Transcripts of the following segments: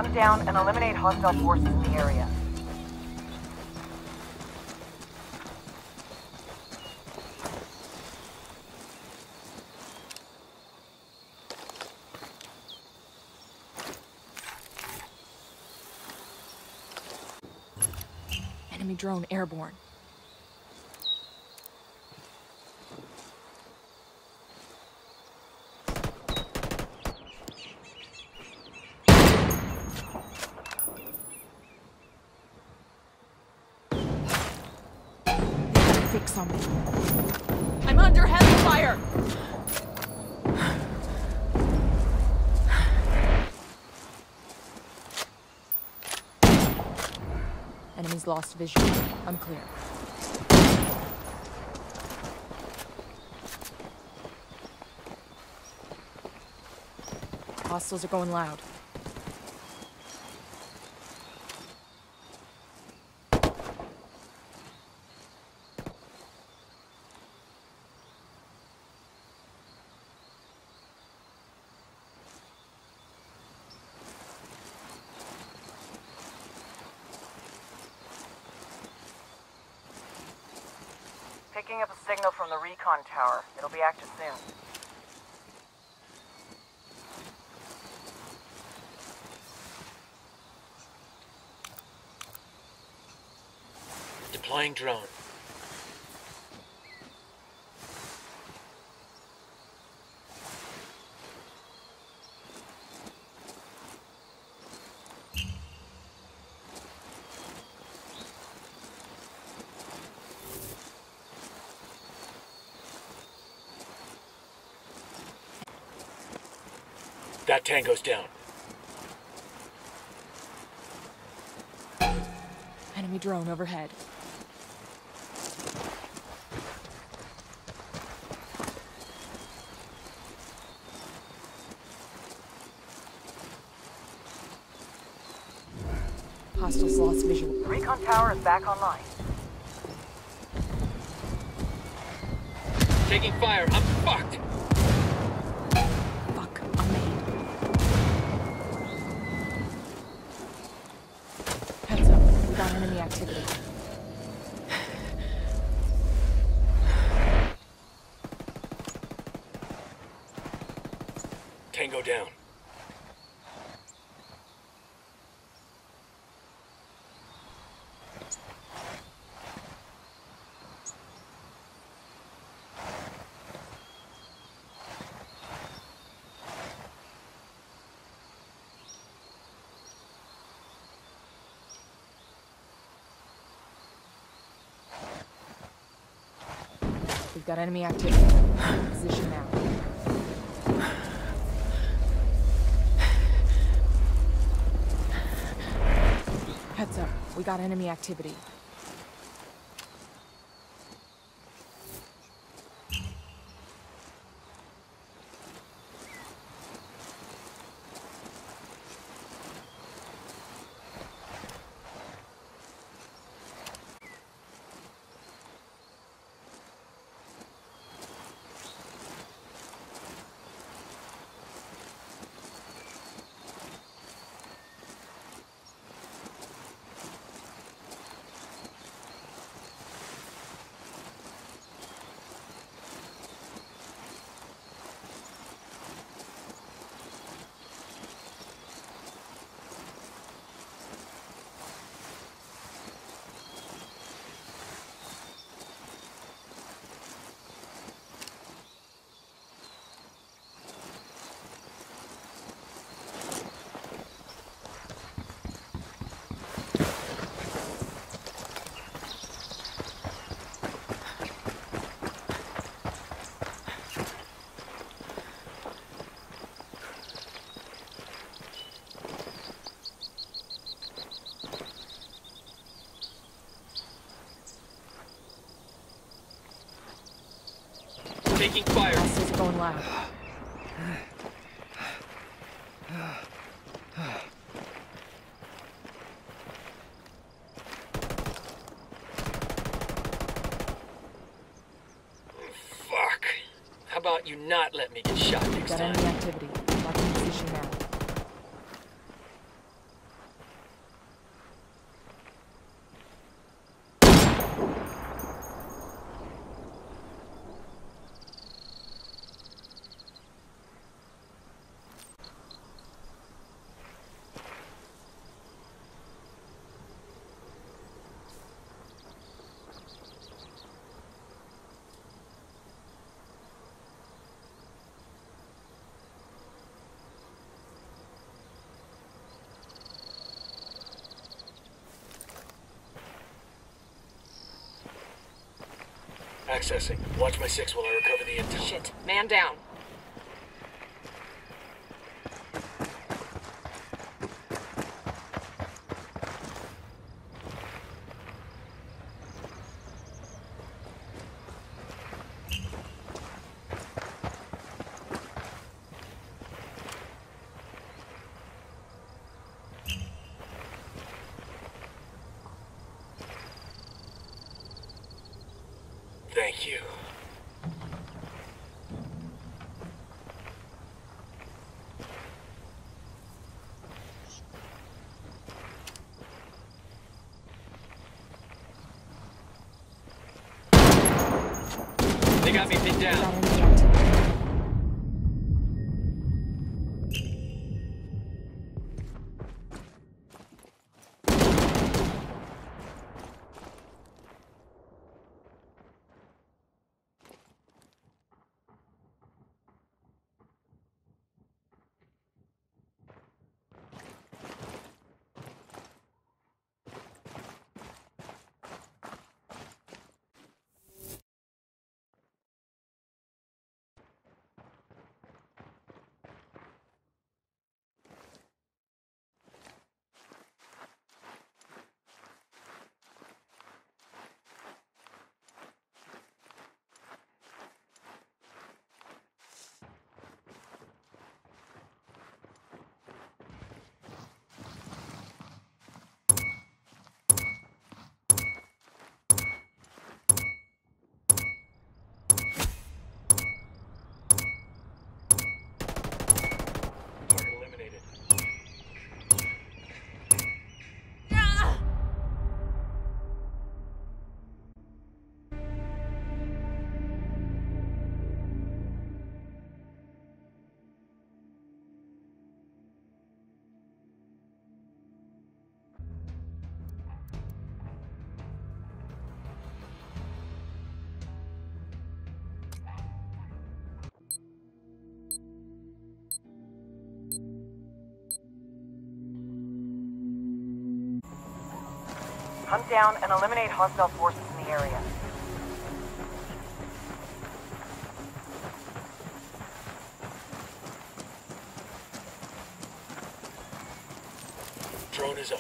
Hunt down and eliminate hostile forces in the area. Enemy drone airborne. Fix something. I'm under heavy fire! Enemies lost vision. Unclear. Hostiles are going loud. Picking up a signal from the recon tower. It'll be active soon. Deploying drone. That tango's down. Enemy drone overhead. Hostiles lost visual. Recon tower is back online. Taking fire. I'm fucked. Fuck, I'm made. Heads up, we got enemy activity. Tango down. We've got enemy activity. Position now. Heads up, we got enemy activity. Taking fire. Hostiles are going loud. Fuck. How about you not let me get shot next Got time? enemy activity. Lock in position now. Accessing. Watch my 6 while I recover the intel. Shit. Man down. Thank you. They got me pinned down. Target eliminated. Hunt down and eliminate hostile forces in the area. Drone is up.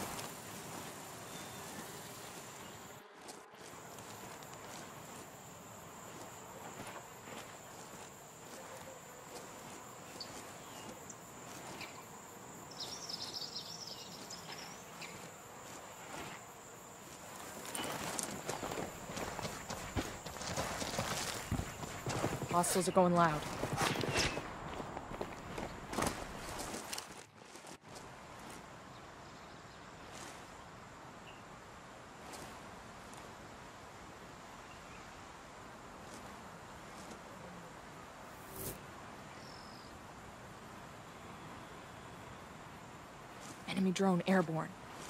Hostiles are going loud. Enemy drone airborne.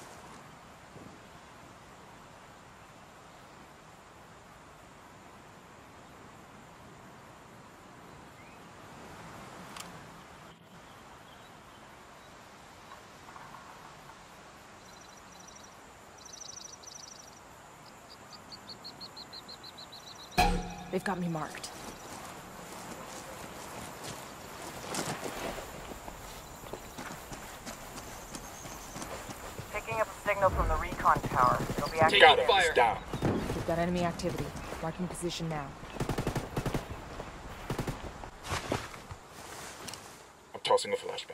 They've got me marked. Picking up a signal from the recon tower. It'll be active. Got it. Fire. Down. We've got enemy activity. Marking position now. I'm tossing a flashbang.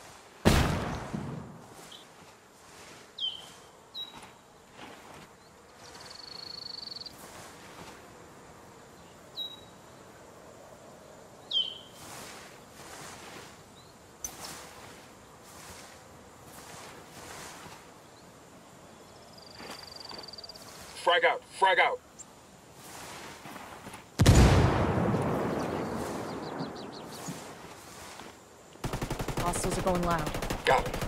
Frag out! Frag out! Hostiles are going loud. Got it.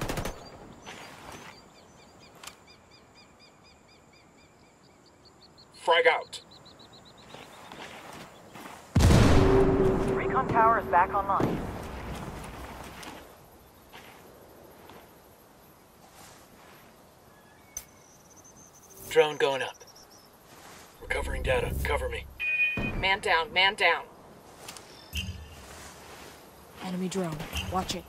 Frag out! Recon tower is back online. Drone going up. Recovering data. Cover me. Man down, man down. Enemy drone. Watch it.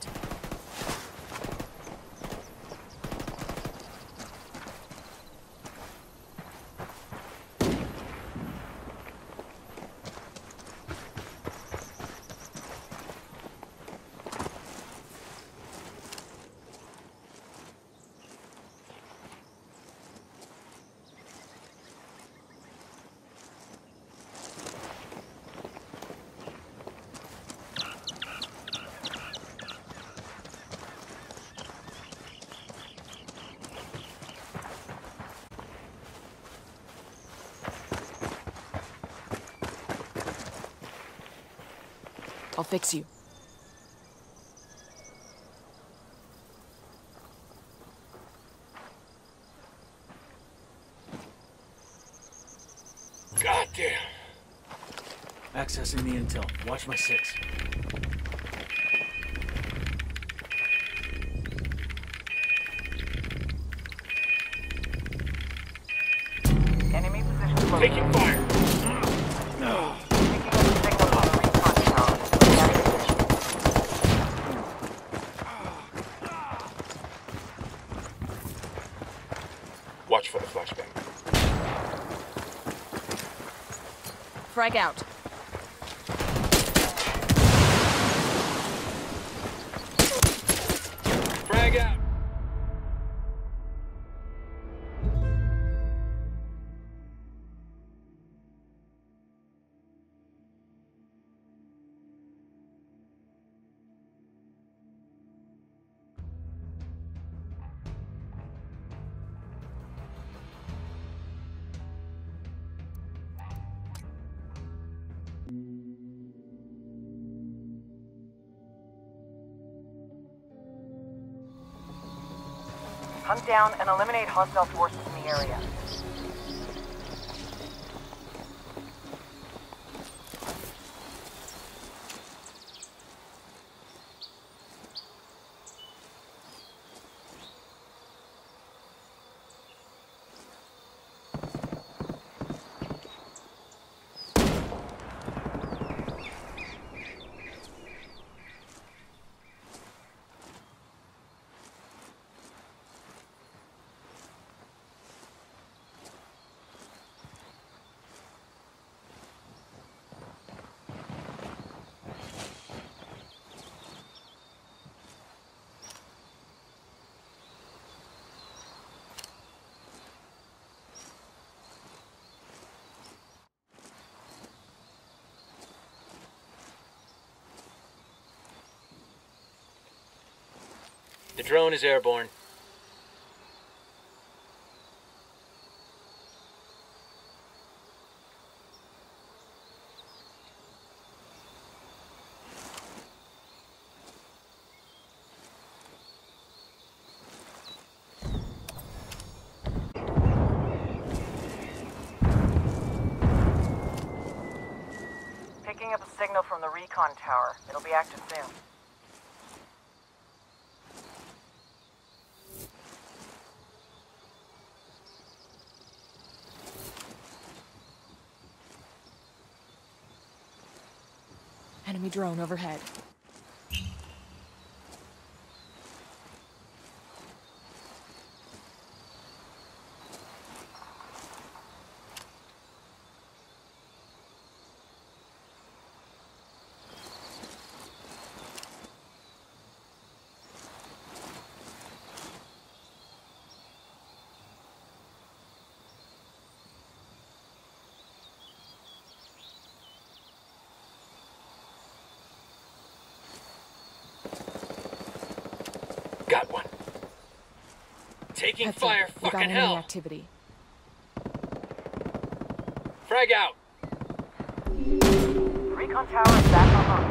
I'll fix you. Goddamn. Accessing the intel. Watch my six. Enemy position close. Taking fire. Picking up a signal from the recon tower. Watch for the flashbang. Frag out. Frag out. Hunt down and eliminate hostile forces in the area. The drone is airborne. Picking up a signal from the recon tower. It'll be active soon. Enemy drone overhead. Got one. Taking Heads fire, up. We got fucking enemy hell. activity. Frag out. Recon tower is back online.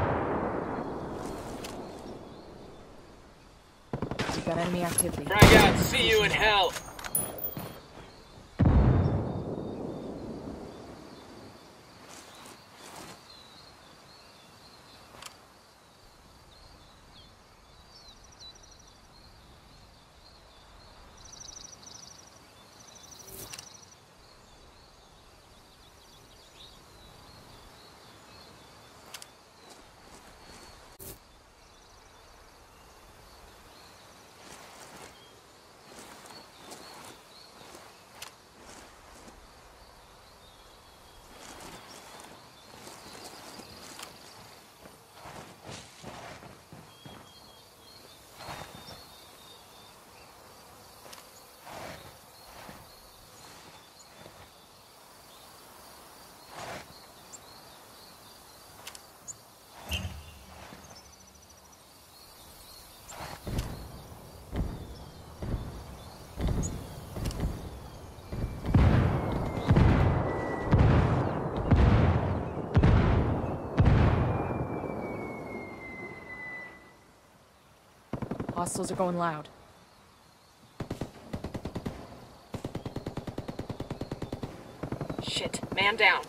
We got enemy activity. Frag out. See you in hell. Hostiles are going loud. Shit, man down.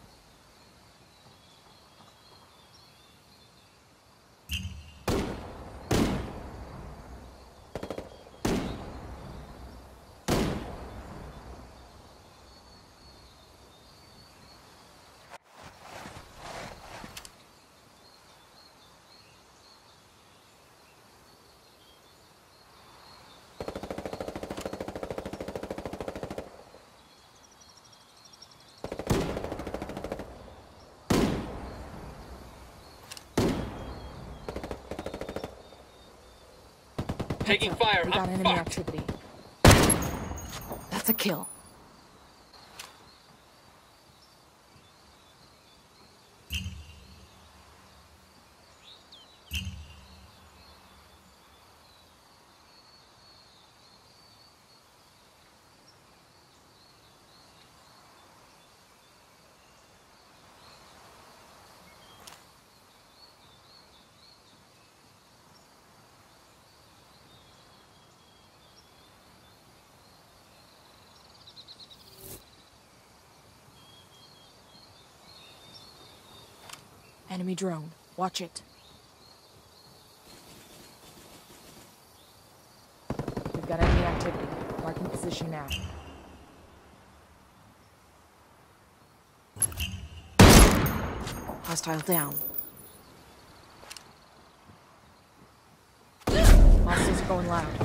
Taking Heads up. fire. We got I'm enemy fucked. activity. That's a kill. Enemy drone. Watch it. We've got enemy activity. Marking position now. Hostile down. Hostiles are going loud.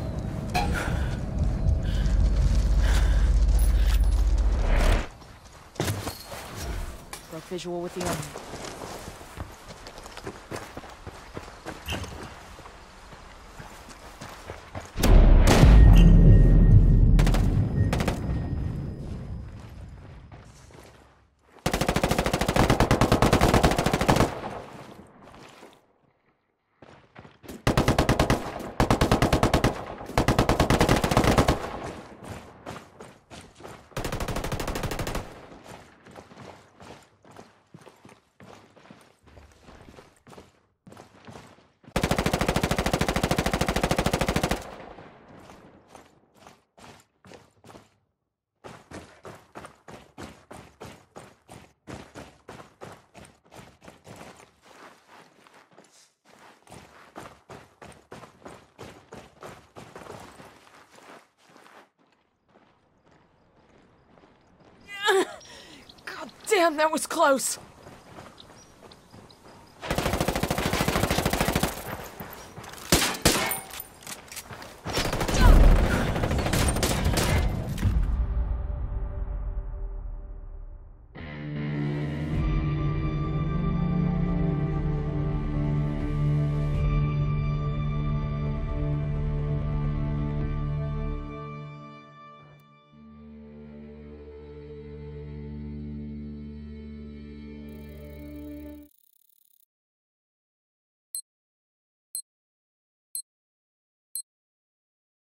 Broke visual with the enemy. God damn, that was close!